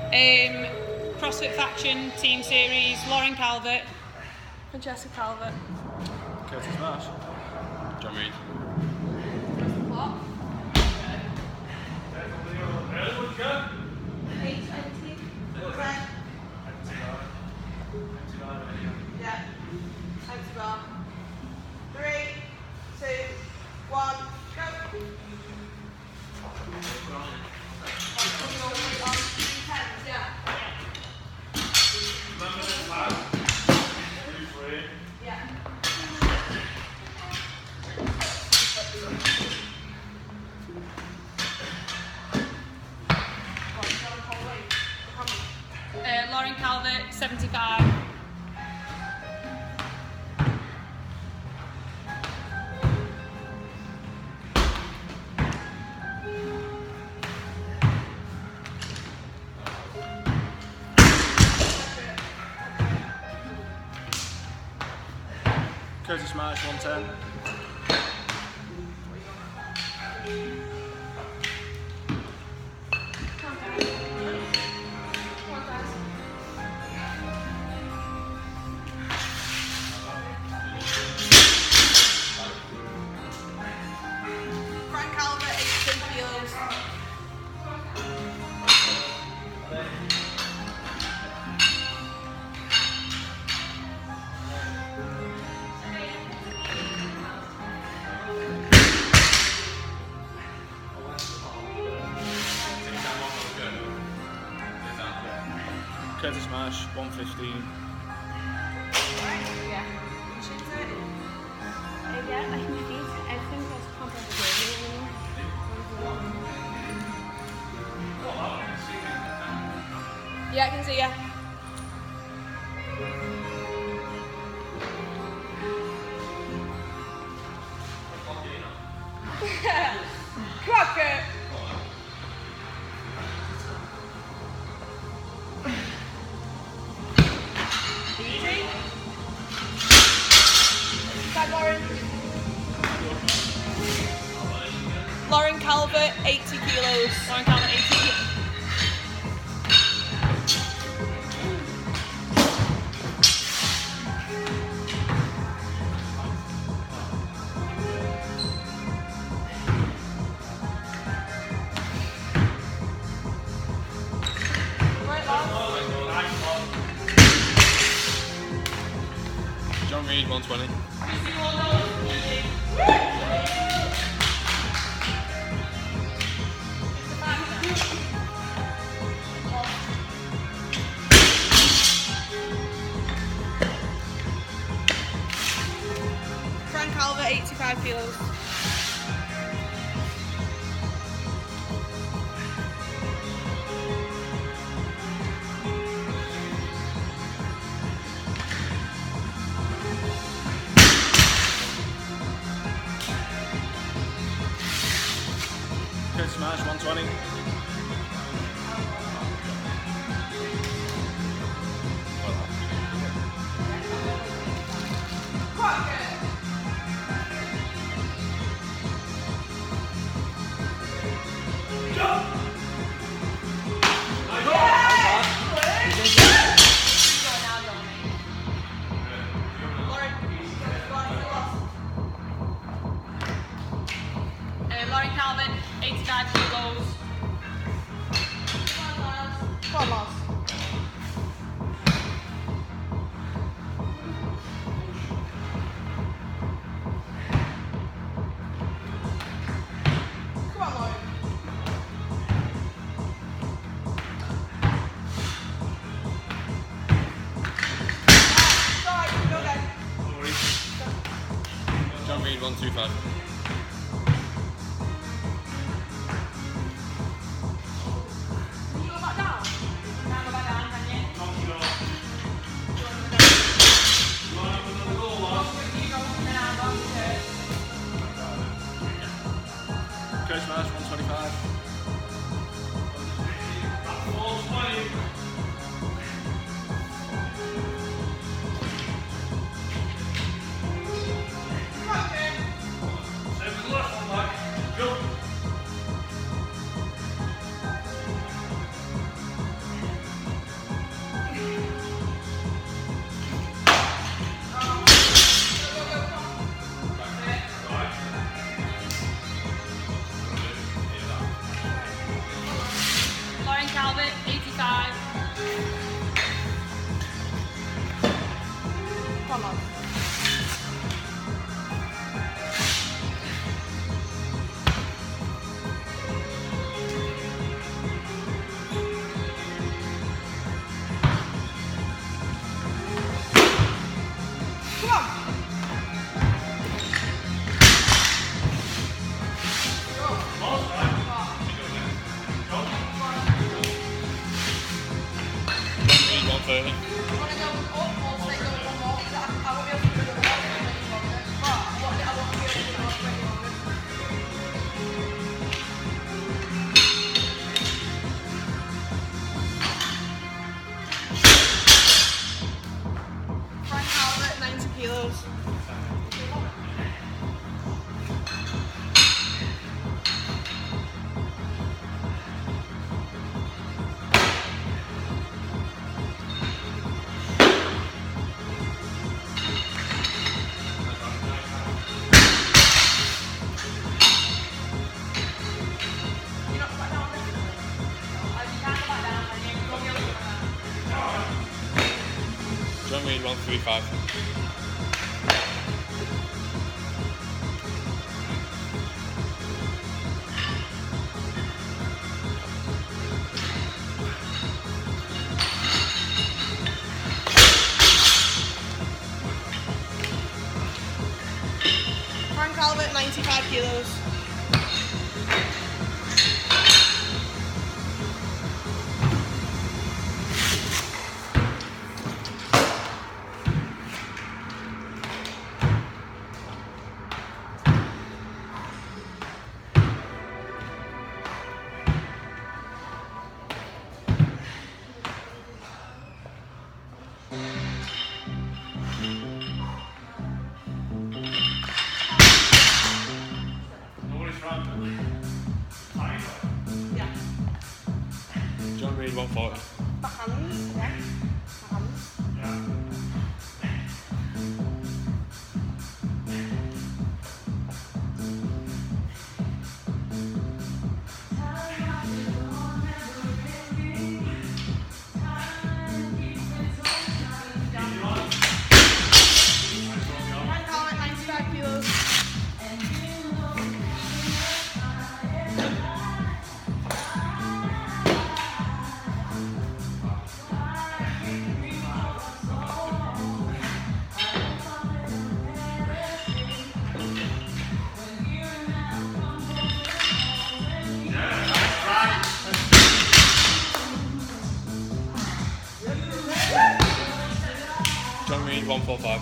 CrossFit Faction Team Series, Lauren Calvert, Francesca Calvert. Curtis Marsh. John Reed. What? Yeah. Empty bar. 3, 2, 1, go. Yeah. Yeah. Lauren Calvert, 75. Curtis Marsh, 110. Frank Calvert, 82 kilos. Curtis Marsh, 115. Yeah. Yeah, I can defeat everything that's complicated. Yeah, I can see ya. Crocker! Easy. Tag Lauren. Lauren Calvert, 80 kilos. Lauren Calvert, 80 kilos. John Reed, 120. Frank Calvert, 85 kilos. Curtis Marsh, 120. Lauren Calvert, 85 kilos. Come on, Lars. Come on, Lauren. Sorry, go again. John Reed, 125. Can you go back down? Can I go back down, can you? Curtis Marsh, 125. Come on, Calvert, 85. Come on. Come on. John Reed 130. Want to go up or stay going one more? I won't be able to do it without it any longer. But I won't be able to do it any longer. Frank Calvert, 90 kilos. You're not back down, you can't go back down, and you won't be able to go back down. John Reed 135. Frank Calvert, 95 kilos. Yeah. John Reed 140. Back hands, yeah. Back hands. Frank Calvert, 95 kilos. John Reed 145.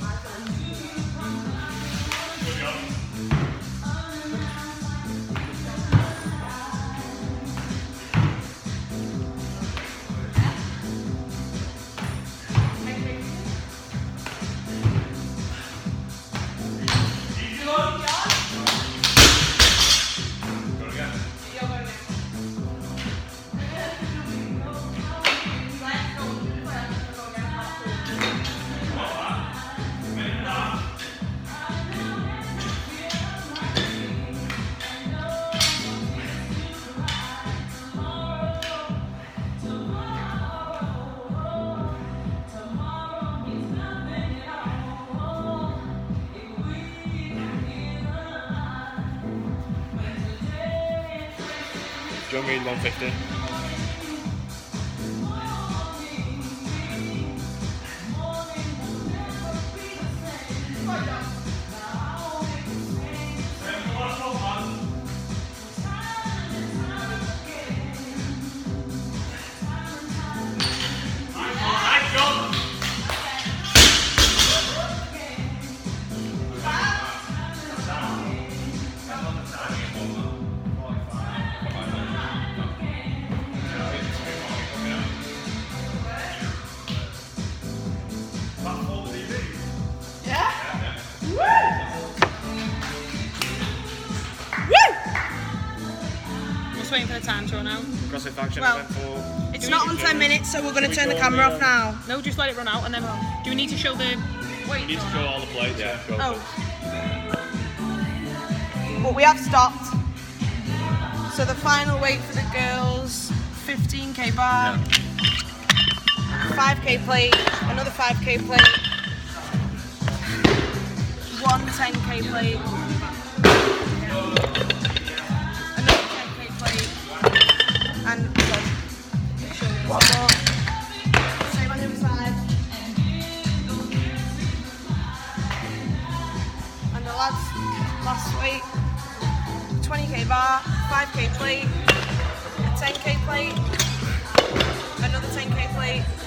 John Reed 150. Just waiting for the time to run out. CrossFit Faction Well, event for... It's not on 10 minutes, so we're going to turn the camera off now. No, just let it run out and then do we need to show the weight? You need to show all the plates, yeah. Go. Oh. But we have stopped. So the final weight for the girls, 15 10k bar, 5k plate, another 5k plate, one 10k plate, another 10k plate, and one more. Same on the other side. And the last weight, 20k bar, 5k plate, 10k plate, another 10k plate,